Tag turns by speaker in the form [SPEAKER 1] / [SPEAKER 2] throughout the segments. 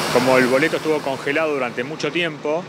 [SPEAKER 1] Como el boleto estuvo congelado durante mucho tiempo,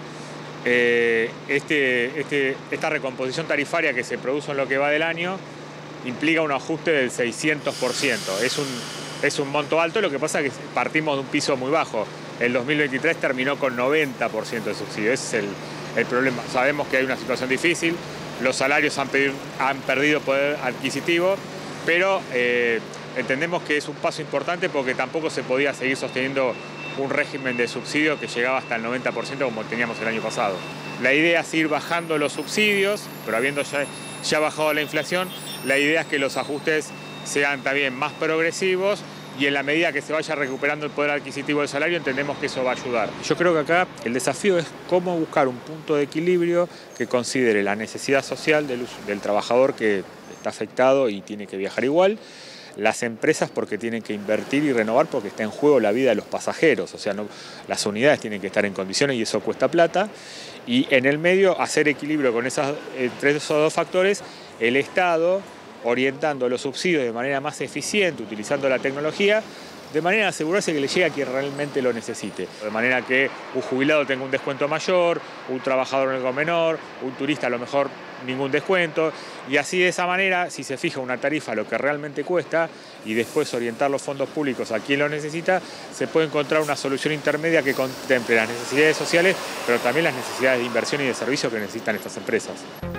[SPEAKER 1] esta recomposición tarifaria que se produjo en lo que va del año implica un ajuste del 600%. Es un monto alto, lo que pasa es que partimos de un piso muy bajo. El 2023 terminó con 90% de subsidio. Ese es el problema. Sabemos que hay una situación difícil, los salarios han perdido poder adquisitivo, pero entendemos que es un paso importante porque tampoco se podía seguir sosteniendo un régimen de subsidio que llegaba hasta el 90% como teníamos el año pasado. La idea es ir bajando los subsidios, pero habiendo ya bajado la inflación, la idea es que los ajustes sean también más progresivos y en la medida que se vaya recuperando el poder adquisitivo del salario entendemos que eso va a ayudar. Yo creo que acá el desafío es cómo buscar un punto de equilibrio que considere la necesidad social del trabajador que está afectado y tiene que viajar igual, las empresas porque tienen que invertir y renovar porque está en juego la vida de los pasajeros, o sea, las unidades tienen que estar en condiciones y eso cuesta plata, y en el medio hacer equilibrio con entre esos dos factores, el Estado orientando los subsidios de manera más eficiente, utilizando la tecnología, de manera de asegurarse que le llegue a quien realmente lo necesite. De manera que un jubilado tenga un descuento mayor, un trabajador en algo menor, un turista a lo mejor ningún descuento. Y así de esa manera, si se fija una tarifa lo que realmente cuesta y después orientar los fondos públicos a quien lo necesita, se puede encontrar una solución intermedia que contemple las necesidades sociales, pero también las necesidades de inversión y de servicio que necesitan estas empresas.